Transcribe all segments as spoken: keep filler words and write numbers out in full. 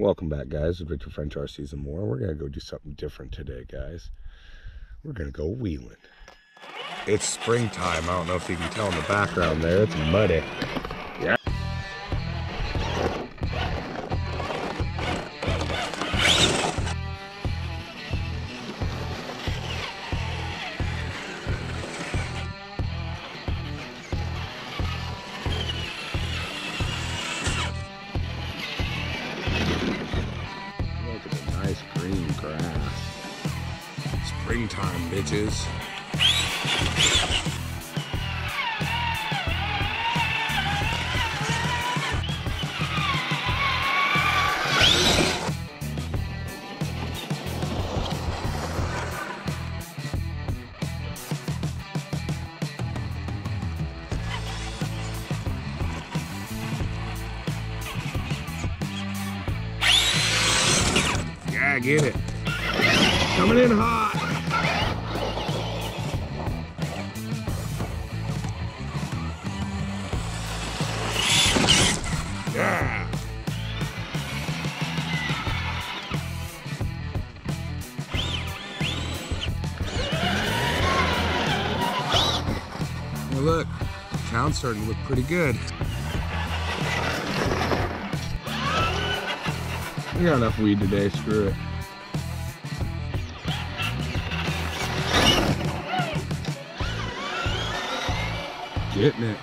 Welcome back, guys. It's Victor French R Cs and more. We're going to go do something different today, guys. We're going to go wheeling. It's springtime. I don't know if you can tell in the background there. It's muddy. Yeah. Green grass. Springtime, bitches. Yeah, get it. Coming in hot. Yeah. Well, look, the town's starting to look pretty good. We got enough weed today, screw it. Getting it.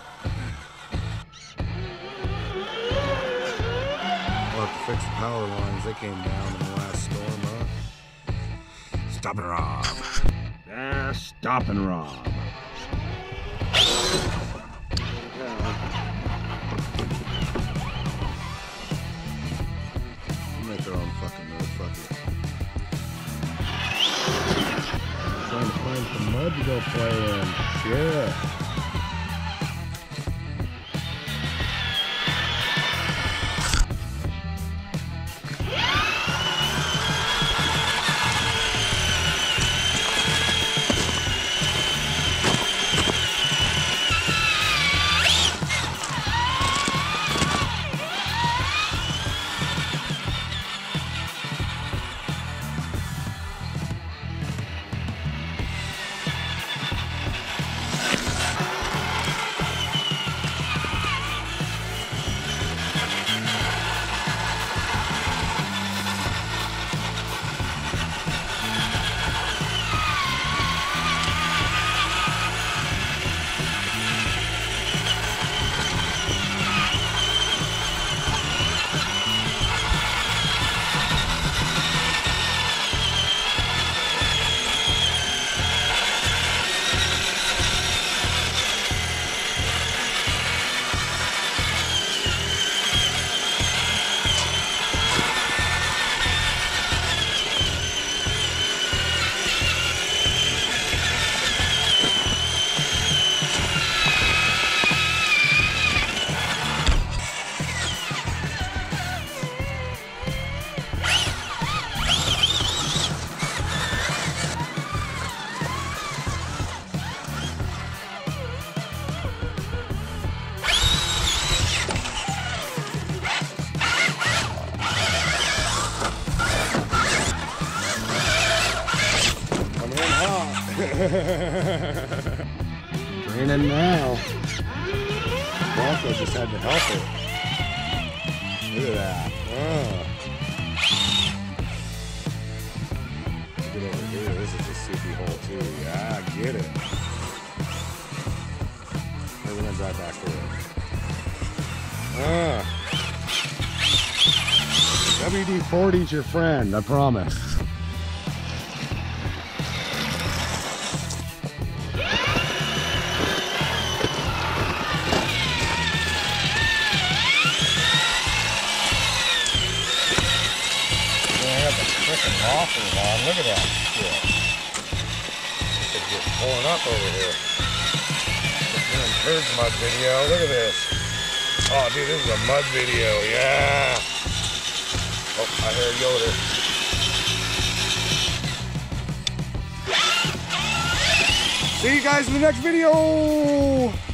We'll have to fix the power lines. They came down in the last storm, huh? Stop and rob. Ah, stop and rob. Make their own fucking move, fuck it. Trying to find some mud to go play in. Shit. Raining now. Bronco just had to help it. Look at that. Oh. Get over here. This is a soupy hole too. Yeah, get it. We're gonna drive back through it. Ah. W D forty's your friend, I promise. Freaking rockers on. Look at that shit. It's just pulling up over here. It's doing turds mud video. Look at this. Oh, dude, this is a mud video. Yeah. Oh, I hear Yoda. See you guys in the next video.